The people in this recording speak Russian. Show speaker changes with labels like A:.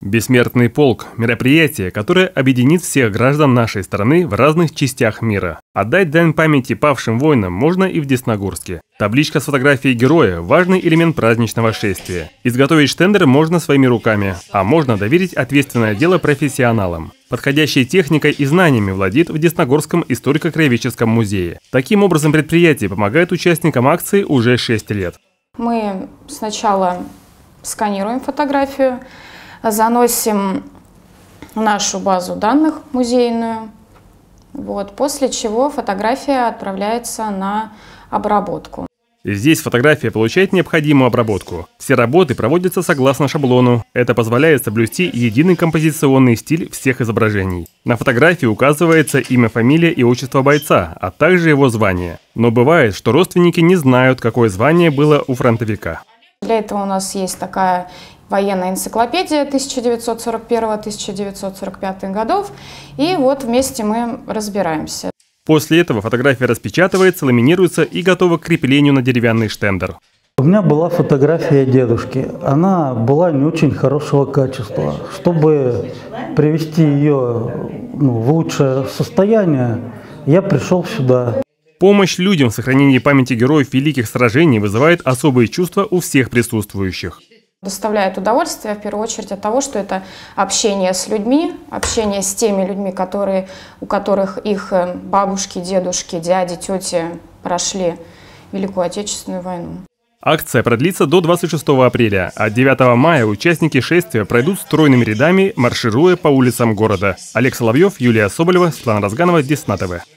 A: Бессмертный полк – мероприятие, которое объединит всех граждан нашей страны в разных частях мира. Отдать дань памяти павшим воинам можно и в Десногорске. Табличка с фотографией героя – важный элемент праздничного шествия. Изготовить штендер можно своими руками, а можно доверить ответственное дело профессионалам. Подходящей техникой и знаниями владеет в Десногорском историко-краеведческом музее. Таким образом, предприятие помогает участникам акции уже 6 лет.
B: Мы сначала сканируем фотографию, заносим в нашу базу данных музейную, после чего фотография отправляется на обработку.
A: Здесь фотография получает необходимую обработку. Все работы проводятся согласно шаблону. Это позволяет соблюсти единый композиционный стиль всех изображений. На фотографии указывается имя, фамилия и отчество бойца, а также его звание. Но бывает, что родственники не знают, какое звание было у фронтовика.
B: Для этого у нас есть такая военная энциклопедия 1941-1945 годов, и вместе мы разбираемся.
A: После этого фотография распечатывается, ламинируется и готова к креплению на деревянный штендер.
C: У меня была фотография дедушки. Она была не очень хорошего качества. Чтобы привести ее в лучшее состояние, я пришел сюда.
A: Помощь людям в сохранении памяти героев великих сражений вызывает особые чувства у всех присутствующих.
B: Доставляет удовольствие, в первую очередь, от того, что это общение с людьми, общение с теми людьми, у которых их бабушки, дедушки, дяди, тети прошли Великую Отечественную войну.
A: Акция продлится до 26 апреля, а 9 мая участники шествия пройдут стройными рядами, маршируя по улицам города. Олег Соловьев, Юлия Соболева, Светлана Разганова, Десна ТВ.